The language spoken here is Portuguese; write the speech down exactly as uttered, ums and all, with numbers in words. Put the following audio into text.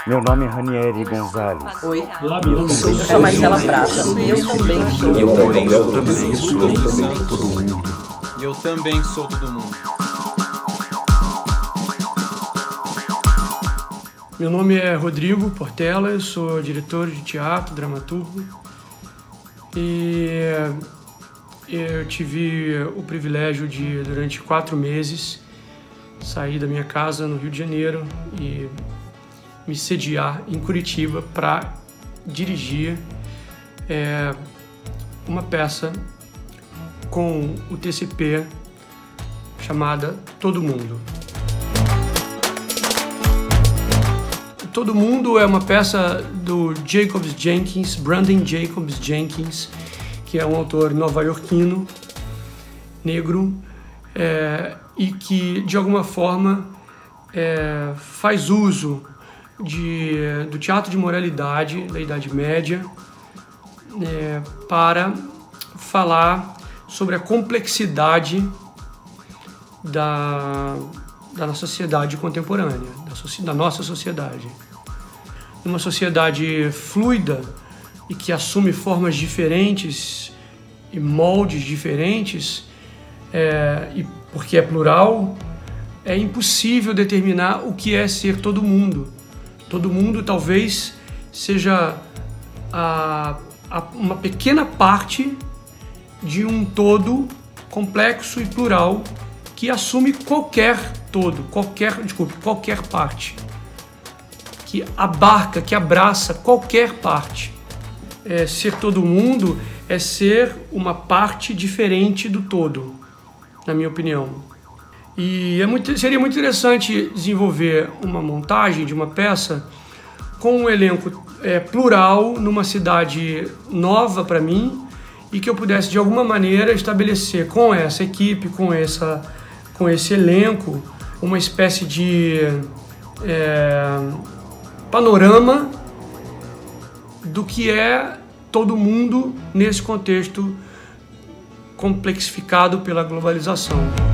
Meu nome é Ranieri Gonzalez. Oi, eu sou a Marcela Prata e eu também sou. Eu também, eu também sou. Eu também sou todo mundo. E eu também sou todo mundo. Meu nome é Rodrigo Portela, eu sou diretor de teatro, dramaturgo. E eu tive o privilégio de, durante quatro meses, sair da minha casa no Rio de Janeiro e me sediar em Curitiba para dirigir é, uma peça com o T C P chamada Todo Mundo. Todo Mundo é uma peça do Jacobs Jenkins, Brandon Jacobs Jenkins, que é um autor nova-iorquino, negro, é, e que, de alguma forma, é, faz uso de, do teatro de moralidade da Idade Média é, para falar sobre a complexidade da, da nossa sociedade contemporânea, da, da nossa sociedade. Uma sociedade fluida e que assume formas diferentes e moldes diferentes, é, e porque é plural, é impossível determinar o que é ser todo mundo. Todo mundo talvez seja a, a, uma pequena parte de um todo complexo e plural que assume qualquer todo, qualquer, desculpe, qualquer parte, que abarca, que abraça qualquer parte. É, ser todo mundo é ser uma parte diferente do todo, na minha opinião. E é muito, seria muito interessante desenvolver uma montagem de uma peça com um elenco é, plural numa cidade nova para mim e que eu pudesse de alguma maneira estabelecer com essa equipe, com, essa, com esse elenco, uma espécie de é, panorama do que é todo mundo nesse contexto complexificado pela globalização.